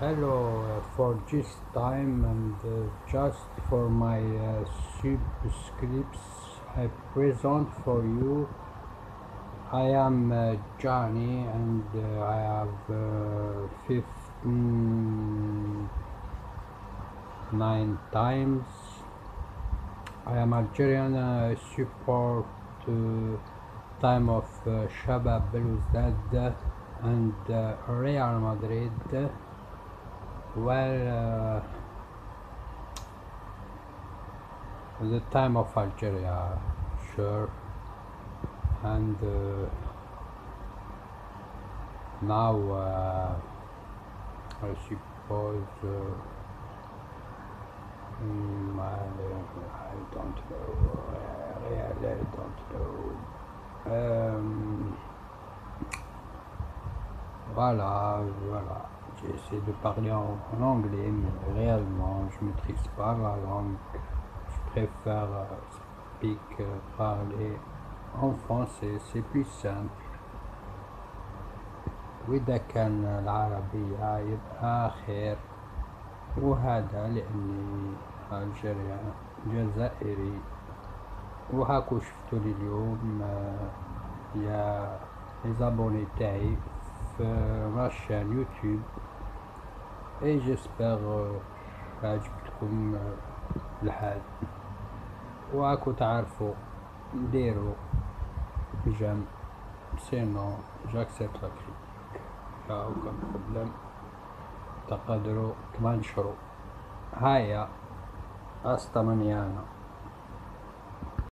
Hello, for this time and just for my subscripts, I present for you. I am Johnny and I have 59 times. I am Algerian, support time of Shabab Belouizdad and Real Madrid. Well, the time of Algeria, sure, and now I suppose I don't know, really I don't know. Voilà, j'essaie de parler en anglais, mais réellement je maîtrise pas la langue. Je préfère parler en français, c'est plus simple. وإذا كان العربية يبقى خير، وهذا لأني جزائري، وهاكو شفتولي اليوم يا ليزابوني تاعي في لاشين يوتيوب، اي جيسبر عجبتكم الحال، وهاكو تعرفوا ديروا جيم، سينو جاكسبت لا كريتيك، كان بروبليم تقدروا تنشروا. هيا، hasta mañana.